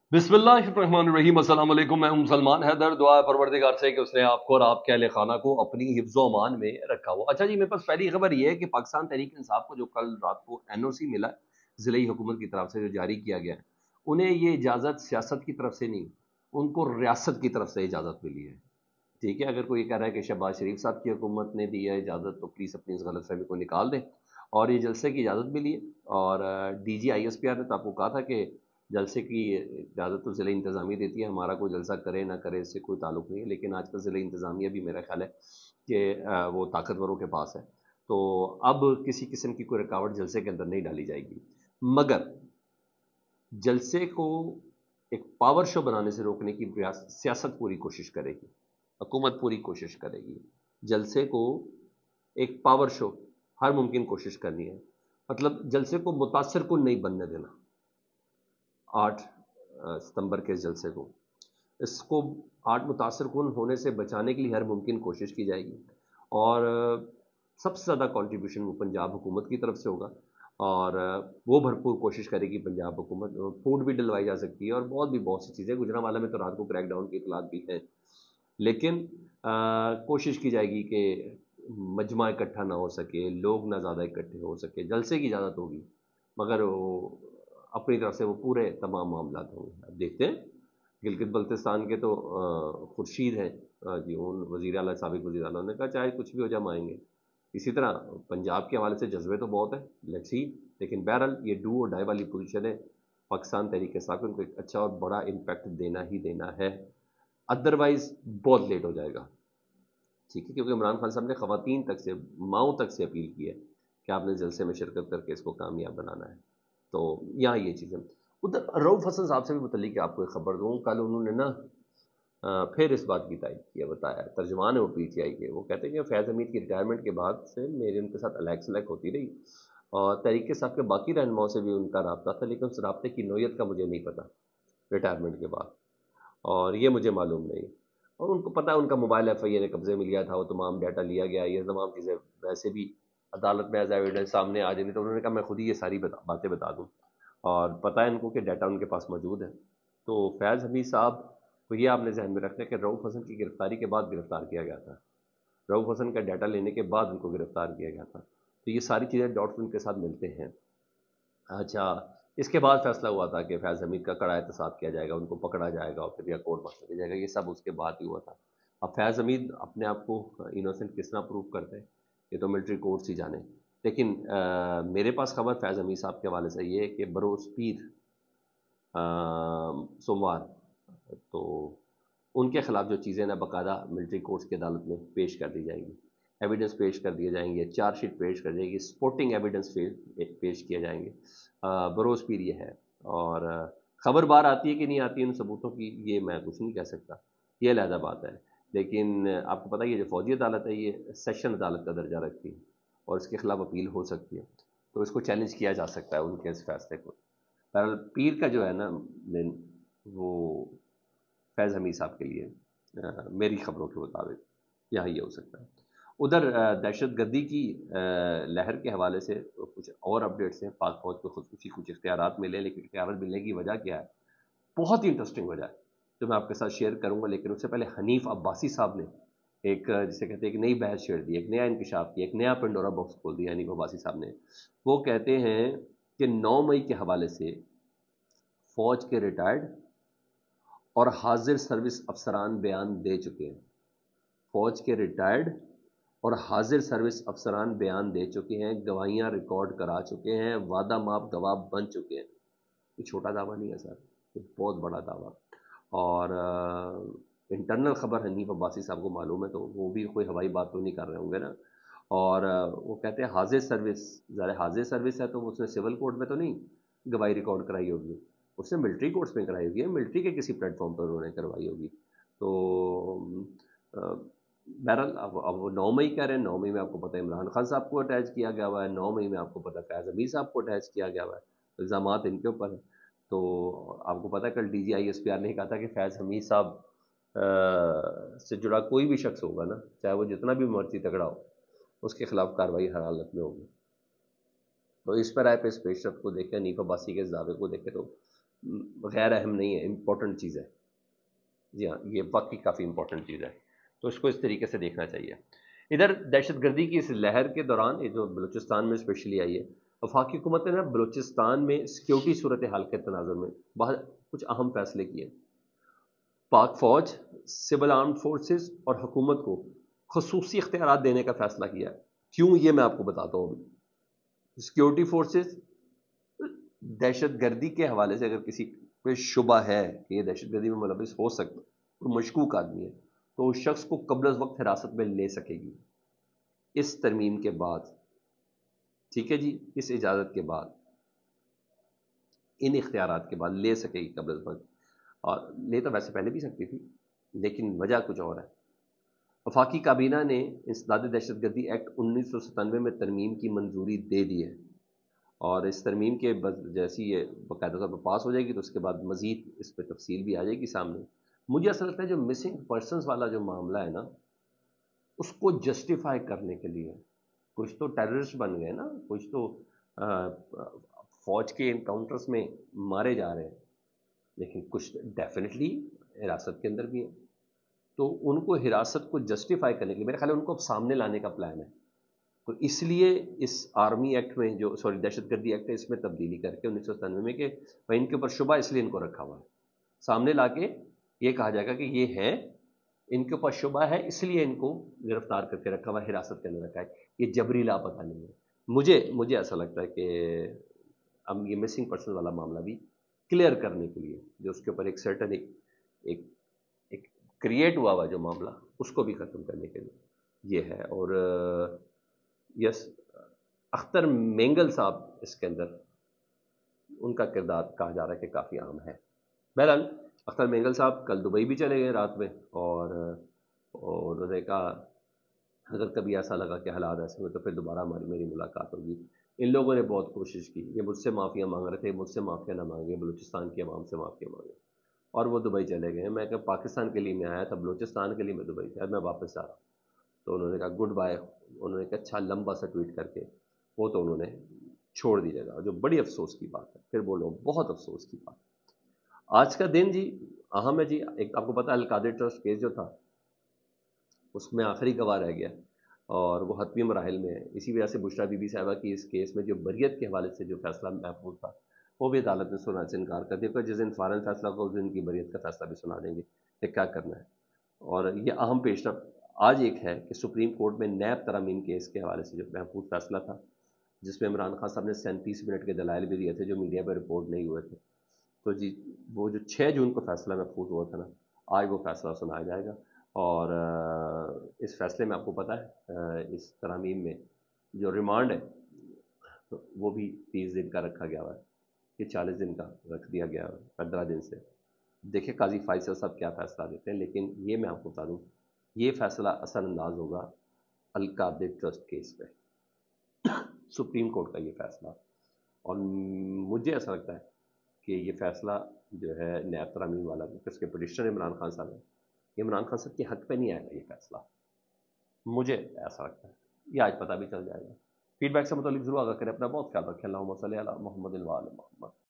बिस्मिल्लाहिर्रहमानिर्रहीम। अस्सलाम वालेकुम। मैं हूं सलमान हैदर। दुआ है परवरदिगार से कि उसने आपको और आपके अहले खाना को अपनी हिफ्ज़ व अमान में रखा हो। अच्छा जी, मेरे पास पहली खबर ये है कि पाकिस्तान तहरीक इंसाफ को जो कल रात को एनओसी मिला ज़िले हुकूमत की तरफ से जो जारी किया गया है, उन्हें ये इजाज़त सियासत की तरफ से नहीं, उनको रियासत की तरफ से इजाज़त मिली है। ठीक है, अगर कोई ये कह रहा है कि शहबाज शरीफ साहब की हुकूमत ने दी है इजाज़त, तो प्लीज़ अपनी इस गलतफहमी को निकाल दें। और ये जलसे की इजाज़त मिली है। और डीजी आईएसपीआर ने तो आपको कहा था कि जलसे की इजाज़त तो ज़िला इंतज़ामिया देती है, हमारा कोई जलसा करे ना करे इससे कोई ताल्लुक नहीं है। लेकिन आजकल ज़िला इंतज़ामिया भी मेरा ख्याल है कि वो ताकतवरों के पास है, तो अब किसी किस्म की कोई रुकावट जलसे के अंदर नहीं डाली जाएगी। मगर जलसे को एक पावर शो बनाने से रोकने की सियासत पूरी कोशिश करेगी, हुकूमत पूरी कोशिश करेगी। जलसे को एक पावर शो हर मुमकिन कोशिश करनी है, मतलब जलसे को मुतासर कुन नहीं बनने देना। 8 सितंबर के इस जलसे को, इसको 8 मुतासर कुन होने से बचाने के लिए हर मुमकिन कोशिश की जाएगी। और सबसे ज़्यादा कंट्रीब्यूशन वो पंजाब हुकूमत की तरफ से होगा। और वो भरपूर कोशिश करेगी पंजाब हुकूमत, फूड भी डलवाई जा सकती है और बहुत सी चीज़ें। गुजरांवाला में तो रात को क्रैकडाउन की इतलात भी है। लेकिन कोशिश की जाएगी कि मजमा इकट्ठा ना हो सके, लोग ना ज़्यादा इकट्ठे हो सके। जलसे की इजाज़त होगी, मगर वो अपनी तरफ से वो पूरे तमाम मामला होंगे। अब देखते हैं। गिलगित बल्तिस्तान के तो खुर्शीद हैं, जी, उन वज़ीर आला, साबिक़ वज़ीर आला, उन्होंने कहा चाहे कुछ भी हो जाए हम आएंगे। इसी तरह पंजाब के हवाले से जज्बे तो बहुत है, लेट्स सी। लेकिन बहरहाल ये डू और डाई वाली पोजीशन है। पाकिस्तान तहरीक इंसाफ को उनको एक अच्छा और बड़ा इम्पैक्ट देना ही देना है, अदरवाइज बहुत लेट हो जाएगा। ठीक है, क्योंकि इमरान खान साहब ने खवातीन तक से, माओ तक से अपील की है कि आपने जलसे में शिरकत करके इसको कामयाब बनाना है। तो यहाँ ये चीज़ें। उधर रऊफ़ हसन साहब से भी मुतल्लिक आपको एक खबर दूँ। कल उन्होंने ना फिर इस बात की तायद किया, बताया, तर्जुमान है वो पीटीआई के, वो कहते हैं कि फैज़ हमीद की रिटायरमेंट के बाद से मेरी उनके साथ अलग सलग होती रही और तहरीक साहब के बाकी रहनुमाओं से भी उनका रब्ता था, लेकिन उस रब्ते की नोयत का मुझे नहीं पता रिटायरमेंट के बाद, और ये मुझे मालूम नहीं। और उनको पता है उनका मोबाइल एफआईए ने कब्जे में लिया था, वो तमाम डाटा लिया गया, ये तमाम चीज़ें वैसे भी अदालत में एज एविडेंस सामने आ जाएंगी। तो उन्होंने कहा मैं खुद ही ये सारी बातें बता दूँ, और पता है इनको कि डाटा उनके पास मौजूद है। तो फैज़ हमीद साहब को ये आपने जहन में रखना है कि रऊफ़ हसन की गिरफ्तारी के बाद गिरफ्तार किया गया था, रऊफ़ हसन का डाटा लेने के बाद उनको गिरफ्तार किया गया था। तो ये सारी चीज़ें डॉट्स उनके साथ मिलते हैं। अच्छा, इसके बाद फैसला हुआ था कि फैज़ हमीद का कड़ा एहतसाब किया जाएगा, उनको पकड़ा जाएगा और फिर या कोर्ट मार्शल किया जाएगा, ये सब उसके बाद ही हुआ था। अब फैज़ हमीद अपने आप को इनोसेंट किस तरह प्रूव करते हैं, ये तो मिलिट्री कोर्ट्स ही जाने। लेकिन मेरे पास खबर फैज़ हमीद साहब के हवाले से ये है कि बरोज़ पीर सोमवार, तो उनके खिलाफ जो चीज़ें ना बाकायदा मिलिट्री कोर्ट्स की अदालत में पेश कर दी जाएंगी, एविडेंस पेश कर दिए जाएंगे, चार्जशीट पेश कर जाएगी, स्पोर्टिंग एविडेंस पेश किए जाएंगे। बरोज़ पीर ये है। और खबर बार आती है कि नहीं आती है उन सबूतों की, ये मैं कुछ नहीं कह सकता, ये अलहदा बात है। लेकिन आपको पता है ये जो फौजी अदालत है ये सेशन अदालत का दर्जा रखती है और इसके खिलाफ अपील हो सकती है, तो इसको चैलेंज किया जा सकता है उनके इस फैसले को। बहरहाल पीर का जो है ना दिन, वो फैज़ हमीद साहब के लिए मेरी खबरों के मुताबिक यहाँ ये हो सकता है। उधर दहशत गर्दी की लहर के हवाले से कुछ और अपडेट्स हैं। पाक फौज को खुदकुशी कुछ इख्तियारात मिले, लेकिन इख्तियारात मिलने की वजह क्या है, बहुत ही इंटरेस्टिंग वजह है जो मैं आपके साथ शेयर करूंगा। लेकिन उससे पहले हनीफ अब्बासी साहब ने एक जिसे कहते हैं एक नई बहस छेड़ दी, एक नया इंकशाफ किया, एक नया पेंडोरा बॉक्स खोल दिया हनीफ अब्बासी साहब ने। वो कहते हैं कि 9 मई के हवाले से फौज के रिटायर्ड और हाजिर सर्विस अफसरान बयान दे चुके हैं। फौज के रिटायर्ड और हाजिर सर्विस अफसरान बयान दे चुके हैं, गवाहियां रिकॉर्ड करा चुके हैं, वादा माप गवाह बन चुके हैं। ये छोटा दावा नहीं है सर, ये बहुत बड़ा दावा। और इंटरनल खबर हनीफ अब्बासी साहब को मालूम है, तो वो भी कोई हवाई बात तो नहीं कर रहे होंगे ना। और वो कहते हैं हाजिर सर्विस, ज़रा हाजिर सर्विस है तो उसने सिविल कोर्ट में तो नहीं गवाही रिकॉर्ड कराई होगी, उसने मिलिट्री कोर्ट्स में कराई होगी, मिलिट्री के किसी प्लेटफॉर्म पर उन्होंने करवाई होगी। तो अ, बहरहाल अब वो 9 मई कह रहे हैं। 9 मई में आपको पता है इमरान खान साहब को अटैच किया गया हुआ है, 9 मई में आपको पता है फैज़ हमीद साहब को अटैच किया गया हुआ है, इल्ज़ामात इनके ऊपर है। तो आपको पता है कल DGISPR ने कहा था कि फैज़ हमीद साहब से जुड़ा कोई भी शख्स होगा ना, चाहे वो जितना भी मर्जी तगड़ा हो, उसके खिलाफ कार्रवाई हर हालत में होगी। तो इस पर आए पे इस पेशरफ को देखें, हनीफ अब्बासी के इस दावे को देखें, तो غیر اہم نہیں ہے، امپورٹنٹ چیز ہے. جی ہاں، یہ واقعی کافی امپورٹنٹ چیز ہے، تو اس کو اس طریقے سے دیکھنا چاہیے. ادھر دہشت گردی کی اس لہر کے دوران یہ جو بلوچستان میں اسپیشلی آئی ہے، وفاقی حکومت نے بلوچستان میں سیکیورٹی صورتحال کے تناظر میں بہت کچھ اہم فیصلے کیے. پاک فوج، سول آرمڈ فورسز اور حکومت کو خصوصی اختیارات دینے کا فیصلہ کیا ہے. کیوں، یہ میں آپ کو بتاتا ہوں. ابھی سیکیورٹی فورسز دہشت گردی کے حوالے سے اگر کسی پہ شبہ ہے کہ یہ دہشت گردی میں ملوث ہو سکتا، کوئی مشکوک آدمی ہے، تو اس شخص کو قبل از وقت حراست میں لے سکے گی اس ترمیم کے بعد. ٹھیک ہے جی، اس اجازت کے بعد، ان اختیارات کے بعد لے سکے گی قبل از وقت. اور لے تو ویسے پہلے بھی سکتی تھی، لیکن وجہ کچھ اور ہے. وفاقی کابینہ نے انسداد دہشت گردی ایکٹ 1997 میں ترمیم کی منظوری دے دی ہے، اور اس ترمیم کے جیسی یہ باقاعدہ طور پر پاس ہو جائے گی تو اس کے بعد مزید اس پہ تفصیل بھی آ جائے گی سامنے. مجھے ایسا لگتا ہے جو مسنگ پرسنز والا جو معاملہ ہے نا، اس کو جسٹیفائی کرنے کے لیے کچھ تو ٹیررسٹ بن گئے نا، کچھ تو فوج کے انکاؤنٹرز میں مارے جا رہے ہیں، لیکن کچھ ڈیفینیٹلی حراست کے اندر بھی ہیں. تو ان کو حراست کو جسٹیفائی کرنے کے لیے میرے خیال ہے ان کو اب سامنے لانے کا پلان ہے. تو اس لیے اس آرمی ایکٹ میں جو دہشت گردی ایکٹ ہے، اس میں تبدیلی کر کے 1997 میں کہ ان کے اوپر شبہ اس لیے ان کو رکھا ہوا ہے، سامنے لا کے یہ کہا جائے گا کہ یہ ہے، ان کے اوپر شبہ ہے اس لیے ان کو گرفتار کر کے رکھا ہوا ہے، حراست کے اندر رکھا ہے. یہ جبری لاپتہ نہیں ہے. مجھے ایسا لگتا ہے کہ ہم یہ مسنگ پرسن والا معاملہ بھی کلیئر کرنے کے لیے، جو اس کے اوپر ایک سرٹن ایک ایک کریٹ ہوا جو معاملہ، اس کو بھی ختم کرنے کے لیے یہ ہے. اور یس، اختر مینگل صاحب اس کے اندر ان کا کردار کہا جا رہا ہے کہ کافی اہم ہے. بہرحال اختر مینگل صاحب کل دبئی بھی چلے گئے رات میں، اور انہوں نے کہا اگر کبھی ایسا لگا کہ حالات ایسے ہوئے تو پھر دوبارہ میری ملاقات ہوگی. ان لوگوں نے بہت کوشش کی، یہ مجھ سے معافیاں مانگ رہے تھے، مجھ سے معافیاں نہ مانگے، بلوچستان کی عوام سے معافیاں مانگے، اور وہ دبئی چلے گئے. میں کہ پاکستان کے لیے میں آیا تھا، بلوچستان کے لیے میں دبئی سے، میں واپس آ رہا ہوں. تو انہوں نے کہا گڈ بائے. انہوں نے کہا اچھا لمبا سا ٹویٹ کر کے وہ تو انہوں نے چھوڑ دی جگہ، جو بڑی افسوس کی بات ہے. پھر بولو بہت افسوس کی بات. آج کا دن جی اہم ہے جی. ایک آپ کو پتا ہے القادر ٹرسٹ کیس جو تھا، اس میں آخری گواہ رہ گیا اور وہ حتمی مراحل میں ہے. اسی وجہ سے بشرا بی بی صاحبہ کی اس کیس میں جو بریت کے حوالے سے جو فیصلہ محفوظ تھا، وہ بھی عدالت نے سنانے سے انکار کر دیا. جس دن فارن فیصلہ ہوگا اس دن کی بریت کا فیصلہ بھی سنا دیں گے کہ کیا کرنا ہے. اور یہ اہم پیش رفت آج ایک ہے کہ سپریم کورٹ میں نیب ترامیم کیس کے حوالے سے جو محفوظ فیصلہ تھا، جس میں عمران خان صاحب نے 37 منٹ کے دلائل بھی دیے تھے جو میڈیا پہ رپورٹ نہیں ہوئے تھے. تو جی وہ جو 6 جون کو فیصلہ محفوظ ہوا تھا نا، آج وہ فیصلہ سنایا جائے گا. اور اس فیصلے میں آپ کو پتہ ہے اس ترامیم میں جو ریمانڈ ہے وہ بھی 30 دن کا رکھا گیا ہوا ہے، یہ 40 دن کا رکھ دیا گیا ہے 15 دن سے. دیکھیں قاضی فیصل صاحب کیا فیصلہ دیتے ہیں، لیکن یہ میں آپ کو بتا دوں یہ فیصلہ اثر انداز ہوگا القادر ٹرسٹ کیس پہ، سپریم کورٹ کا یہ فیصلہ. اور مجھے ایسا لگتا ہے کہ یہ فیصلہ جو ہے نیب ترامیم والا، اس کے پٹیشنر عمران خان صاحب ہے، عمران خان صاحب کے حق پہ نہیں آئے گا یہ فیصلہ. مجھے ایسا لگتا ہے یہ آج پتہ بھی چل جائے گا. فیڈ بیک سے متعلق ضرور آگاہ کریں. اپنا بہت خیال رکھیں. اللہم صلی علی محمد و آل محمد.